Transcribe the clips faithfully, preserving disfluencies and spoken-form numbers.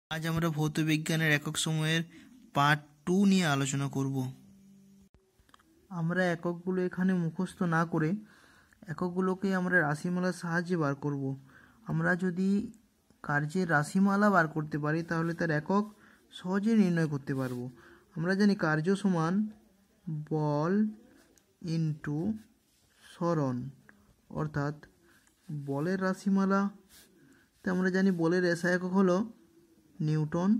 আজ আমরা ভৌতবিজ্ঞানের একক সময়ের পার্ট টু নিয়ে আলোচনা করব। আমরা এককগুলো এখানে মুখস্থ না করে এককগুলোকে আমরা রাশিমালার সাহায্যে বার করব। আমরা যদি কার্যের রাশিমালা বার করতে পারি তাহলে তার একক সহজে নির্ণয় করতে পারবো। আমরা জানি কার্য সমান বল ইন্টু সরণ, অর্থাৎ বলের রাশিমালা তে আমরা জানি বলের এসআই একক হলো নিউটন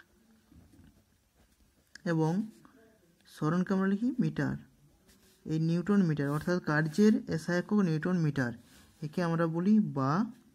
এবং সরণকে আমরা লিখি মিটার। এই নিউটন মিটার অর্থাৎ কার্যের এসআই একক নিউটন মিটার, একে আমরা বলি বা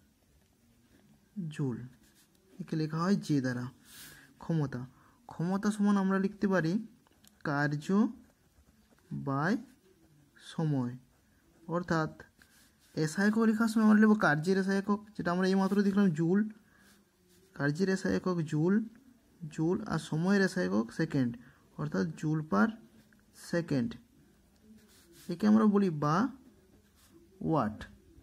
জুল, একে লেখা হয় যে দ্বারা। ক্ষমতা ক্ষমতা সমান আমরা লিখতে পারি কার্য বাই সময়, অর্থাৎ এসআই একক লেখার সময় আমরা লিখব কার্যের এসআই একক, যেটা আমরা এই মাত্র দেখলাম জুল। কার্যের এসআই একক জুল জুল আর সময়ের এসআই একক সেকেন্ড, অর্থাৎ জুল পার সেকেন্ড, একে আমরা বলি বা ওয়াট।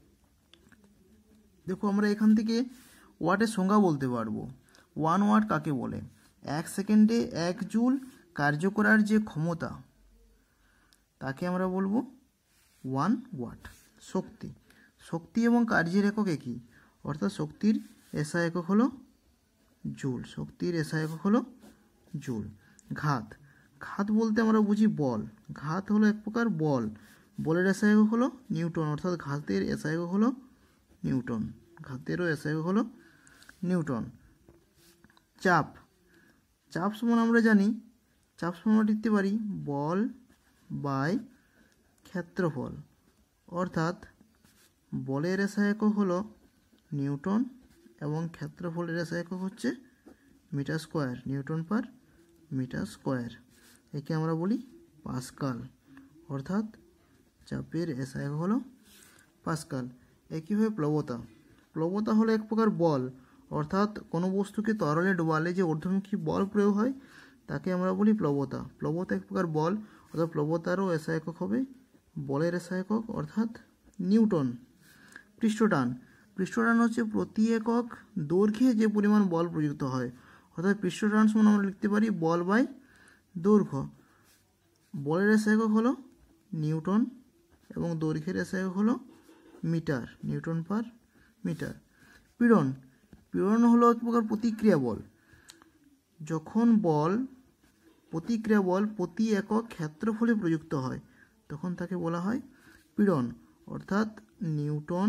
দেখো আমরা এখান থেকে ওয়াটের সংজ্ঞা বলতে পারবো। ওয়ান ওয়াট কাকে বলে? এক সেকেন্ডে এক জুল কার্য করার যে ক্ষমতা তাকে আমরা বলবো ওয়ান ওয়াট। শক্তি শক্তি এবং কার্যের একক একই, অর্থাৎ শক্তির এসআই একক হলো জুল শক্তির এসআই একক হলো জুল। ঘাত ঘাত বলতে আমরা বুঝি বল। ঘাত হলো এক প্রকার বল, বলের এসআই একক হলো নিউটন, অর্থাৎ ঘাতের এসআই একক হলো নিউটন ঘাতেরও এসআই একক হলো নিউটন। চাপ চাপ সমান আমরা জানি চাপ সমান আমরা লিখতে পারি বল বাই ক্ষেত্রফল, অর্থাৎ বলের এসআই একক হলো নিউটন এবং ক্ষেত্রফলের এসআই একক হচ্ছে metre square, newton per metre square, একে আমরা বলি পাস্কাল, অর্থাৎ চাপের এসআই একক হলো পাস্কাল। একইভাবে প্লবতা প্লবতা হলো এক প্রকার বল, অর্থাৎ কোনো বস্তুকে তরলে ডোবালে যে ঊর্ধ্বমুখী বল প্রয়োগ হয় তাকে আমরা বলি প্লবতা। প্লবতা এক প্রকার বল, অর্থাৎ প্লবতারও এসআই একক হবে বলের এসআই একক অর্থাৎ নিউটন। পৃষ্ঠটান পৃষ্ঠটান হচ্ছে প্রতি একক দৈর্ঘ্যে যে পরিমাণ বল প্রযুক্ত হয়, অর্থাৎ পৃষ্ঠটান সমান আমরা লিখতে পারি বল বাই দৈর্ঘ্য। বলের এসআই একক হলো নিউটন এবং দৈর্ঘ্যের এসআই একক হলো মিটার, নিউটন পার মিটার। পীড়ন পীড়ন হলো এক প্রকার প্রতিক্রিয়া বল। যখন বল প্রতিক্রিয়া বল প্রতি একক ক্ষেত্রফলে প্রযুক্ত হয় তখন তাকে বলা হয় পীড়ন, অর্থাৎ নিউটন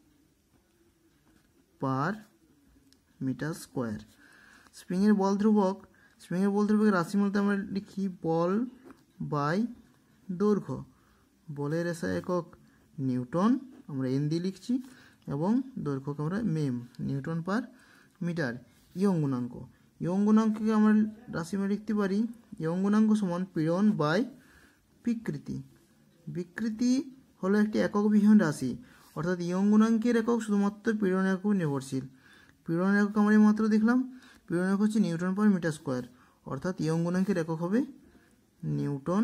পার মিটার স্কোয়ার। স্প্রিংয়ের বল ধ্রুবক স্প্রিংয়ের বল ধ্রুবকের রাশিমালাতে আমরা লিখি বল বাই দৈর্ঘ্য। বলের এসআই একক নিউটন, আমরা এন দিয়ে লিখছি, এবং দৈর্ঘ্যকে আমরা মেম, নিউটন পার মিটার। ইয়ং গুণাঙ্ক ইয়ং গুণাঙ্ককে আমরা রাশিমালা লিখতে পারি ইয়ং গুণাঙ্ক সমান পীড়ন বাই বিকৃতি। বিকৃতি হলো একটি এককবিহীন রাশি, অর্থাৎ ইয়ং গুণাঙ্কের একক শুধুমাত্র পীড়ন একক নির্ভরশীল। পীড়ন একক আমরা এই মাত্র দেখলাম, পীড়ন একক হচ্ছে নিউটন পার মিটার স্কোয়ার, অর্থাৎ ইয়ং গুণাঙ্কের একক হবে নিউটন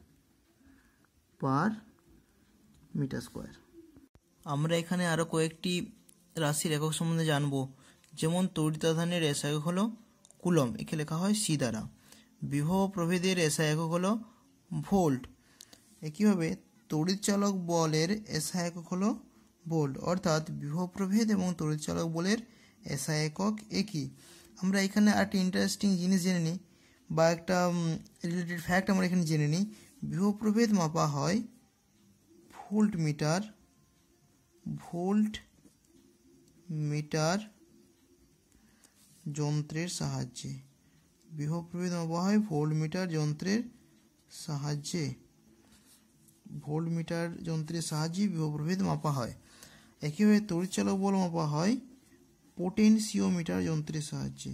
পার মিটার স্কোয়ার। আমরা এখানে আরও কয়েকটি রাশির একক সম্বন্ধে জানব, যেমন তড়িতাধানের এসআই একক হলো কুলম, একে লেখা হয় সি দ্বারা। বিভব প্রভেদের এসআই একক হলো ভোল্ট। একইভাবে তড়িৎচালক বলের এসআই একক হলো ভোল্ট, অর্থাৎ বিভব প্রভেদ এবং তড়িৎচালক বলের এসআই একক একই। আমরা এখানে আরেকটি ইন্টারেস্টিং জিনিস জেনে নিই, বা একটা রিলেটেড ফ্যাক্ট আমরা এখানে জেনে নিই। বিভব প্রভেদ মাপা হয় ভোল্ট মিটার ভোল্ট মিটার যন্ত্রের সাহায্যে। বিভব প্রভেদ মাপা হয় ভোল্ট মিটার যন্ত্রের সাহায্যে ভোল্ট মিটার যন্ত্রের সাহায্যে বিভব প্রভেদ মাপা হয়। একইভাবে তড়িৎচালক বল মাপা হয় পোটেনশিওমিটার যন্ত্রের সাহায্যে।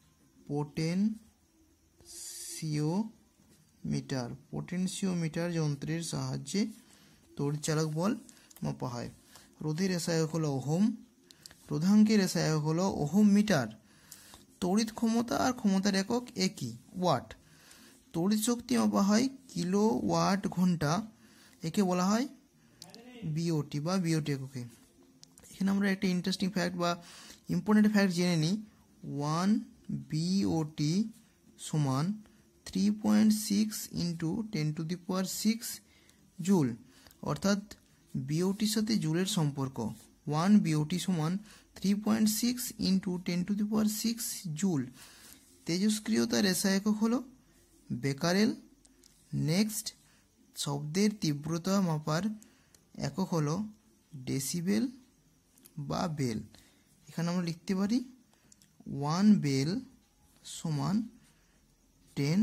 পোটেনশিওমিটার পোটেনশিওমিটার যন্ত্রের সাহায্যে তড়িৎচালক বল মাপা হয়। রোধের এসআই একক হলো ওহম। রোধাঙ্কের এসআই একক হলো ওহম মিটার। তড়িৎ ক্ষমতা আর ক্ষমতার একক একই, ওয়াট। তড়িৎ শক্তি মাপা হয় কিলো ওয়াট ঘন্টা, একে বলা হয় বিওটি বা বিওটি এককে। এখানে আমরা একটা ইন্টারেস্টিং ফ্যাক্ট বা ইম্পর্টেন্ট ফ্যাক্ট জেনে নিই। ওয়ান বিওটি সমান three point six into ten to the power six joule, অর্থাৎ বিওটির সাথে জুলের সম্পর্ক ওয়ান বিওটি সমান three point six into ten to the power six joule. তেজস্ক্রিয়তার এসআই একক হলো বেকারেল। নেক্সট, শব্দের তীব্রতা মাপার একক হলো ডেসিবেল বা বেল। এখানে আমরা লিখতে পারি ওয়ান বেল সমান টেন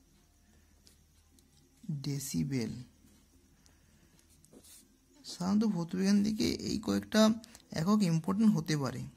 ডেসিবেল। সাধারণত ভৌতবিজ্ঞান থেকে এই কয়েকটা একক ইম্পর্টেন্ট হতে পারে।